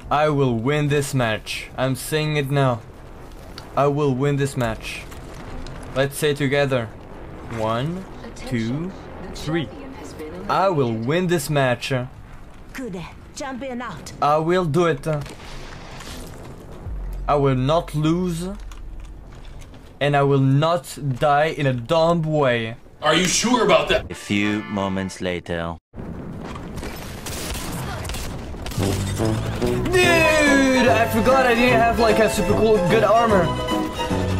I will win this match. I'm saying it now. I will win this match. Let's say together. 1, 2, 3. I will win this match. Good. Champion out. I will do it. I will not lose. And I will not die in a dumb way. Are you sure about that? A few moments later. Dude, I forgot I didn't have like a super cool good armor.